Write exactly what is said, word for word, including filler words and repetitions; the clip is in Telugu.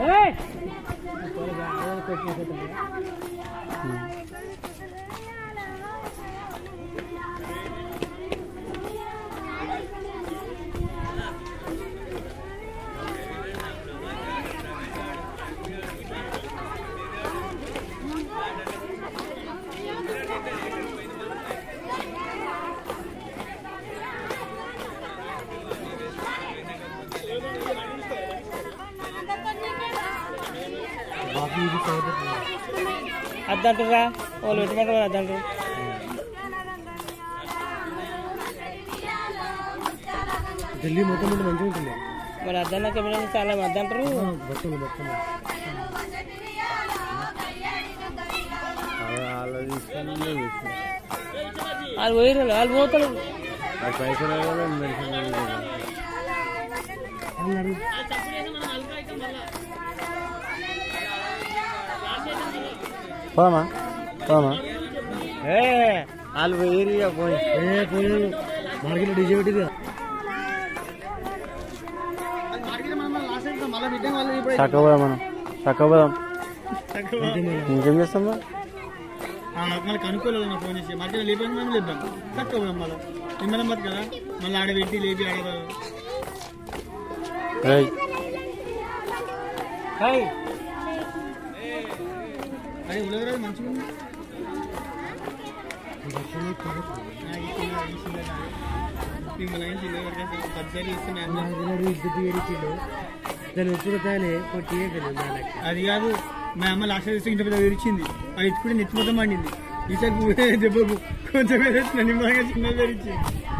అద్దంటారా వాళ్ళు పెట్టమంటారు అద్దంటారు ఢిల్లీ మొత్తం మంది మంచిగా ఉంటుంది మరి అద్దన్న కెమెరా చాలా అద్దంటారు బట్టలు మొత్తం వాళ్ళు పోయిరు వాళ్ళు పోతారు పైసలు పోమా పోమా ఏ వాళ్ళు పోయిరు పోయి ఏ పోయి మార్కెట్లో డీజే పెట్టింది చక్కబోదాం మనం చక్కబోదాం ఇంకేం చేస్తాం మళ్ళీ కనుక్కోలేదు ఫోన్ చేసి మార్కెట్ లేపాను మేము లేపాం చక్కబోదాం మళ్ళీ నిమ్మలం బతు కదా మళ్ళీ ఆడ పెట్టి లేపి ఆడ అరే ఉలగరాదు మంచిగా ఉంది మిమ్మల్ని ఏం చిన్న పదిసార్లు ఇస్తున్నాను దాని ఎప్పుడు తానే కొట్టి అది కాదు మా అమ్మ లాస్ట్ చేస్తే ఇంత పెద్ద విరిచింది అది ఇచ్చుకుంటే నెత్తి మొత్తం పండింది ఈసారి దెబ్బకు కొంచెం నిమ్మగా చిన్న విరిచింది